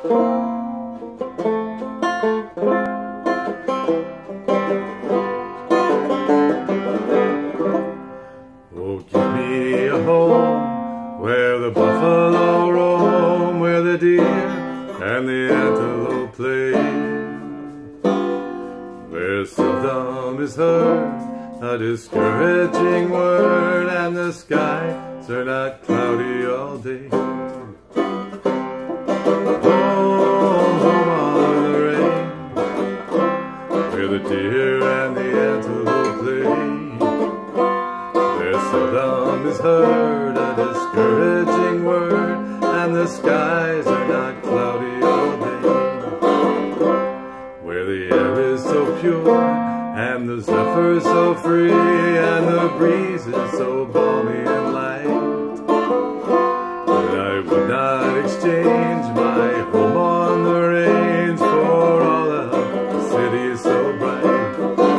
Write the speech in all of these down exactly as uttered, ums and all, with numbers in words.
Oh, give me a home where the buffalo roam, where the deer and the antelope play, where seldom is heard a discouraging word, and the skies are not cloudy all day. Home, home on the range, where the deer and the antelope play, where seldom is heard a discouraging word, and the skies are not cloudy all day. Where the air is so pure, and the zephyr so free, and the breeze is so balmy and light, that I would not exchange my home on the range for all the cities so bright.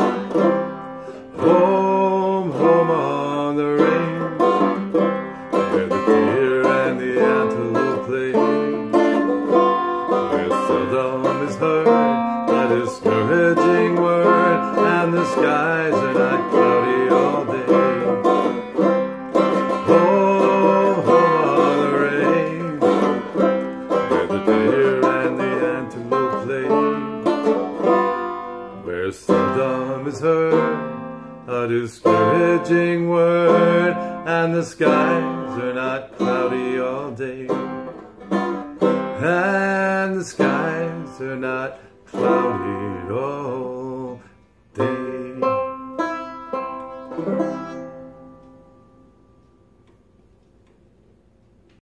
Home, home on the range, where the deer and the antelope play, where seldom is heard a discouraging word, and the skies are not cloudy all day. Home, home on the range, where the deer and the antelope play, where seldom is heard a discouraging word, and the skies are not cloudy all day. And the skies are not cloudy all day.